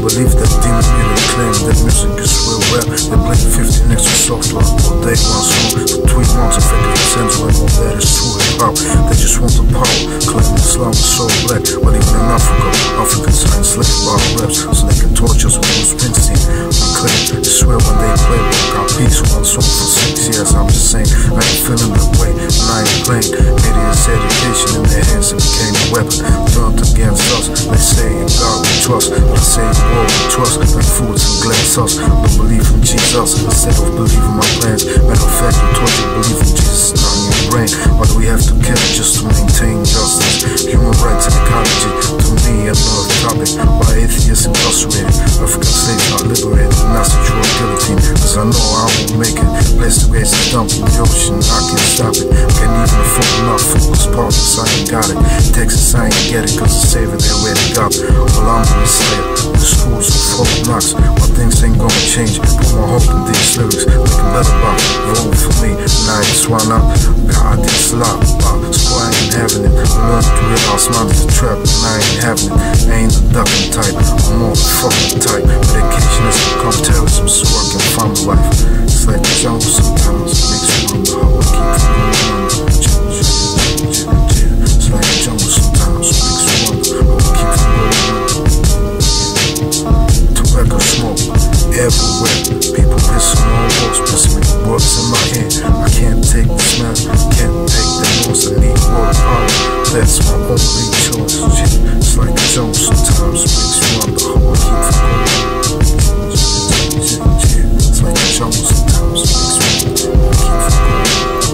believe that demon merely claim that music is real rap. They play 15 extra soft rock all day, one song for 3 months, effective sensual, and all that is true hip-hop. They just want the power, claiming Islam is so black. But even in Africa, Africans are enslaved by raps, so they can torture us with Bruce Springsteen. I claim, I swear when they play got peace, one song for 6 years. I'm just saying, I ain't feeling that way, and I ain't playing. Idiots' education in their hands, it became a weapon turned against us. They say in God we trust, but I say in war we trust, like foods and glass sauce. Don't believe in Jesus instead of believing my plans. Matter of fact, you taught you believe in Jesus, not in your brain. Why do we have to kill just to maintain justice? Human rights and ecology, to me another topic. Why atheists incarcerated, African slaves not liberated, and that's the true guillotine. Cause I know I won't make it. Place the waste is dumped in the ocean, I can't stop it. Can't even afford enough focus partners, I ain't got it. Texas, I ain't get it, cause the savior they already got. Well, I'm the Messiah, the schools are full of knocks. My things ain't gonna change, put my hope in these lyrics. Make a better box, vote for me, and I ain't swine out. God, this lot, so I ain't having it. I learned to realize mine is a trap, and I ain't having it. I ain't the ducking type, I'm more the fucking type. Medication has become terrorism, so I can find my life. It's like the jungle sometimes, it makes me wonder how I keep from going on. It's like the jungle sometimes, it makes me wonder how I keep from going on. Tobacco smoke everywhere, people pissing on walls, pissing words in my head. I can't take the smell, can't take the noise, I need more power. That's my only choice. It's like the jungle sometimes, it makes me wonder how I keep from going on. It's like the jungle sometimes, it makes me wonder how I keep from going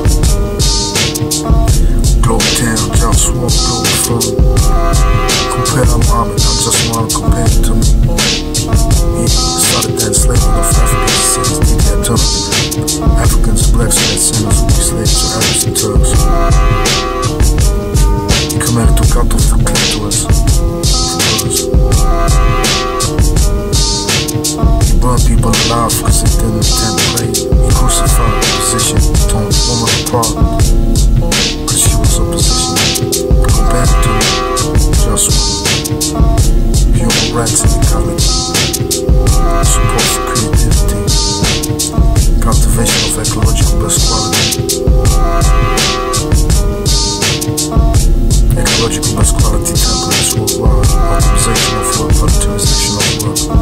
on. Globetown, JustWar, Globalfirm. Compare Muhammad, I just wanna compare it to me. He started that enslavement of African cities, db.tt. Africans, blacks, and sinners will be slaves to Arabs and Turks. He commanded to cut off the clitoris for us. He burned people alive because they didn't intend to play. He crucified opposition, torn the woman apart because she was opposition. Compared to JustWar, human rights and ecology, support for creativity, cultivation of ecological best quality, ecological best quality templates worldwide, optimization of work, productivization of work.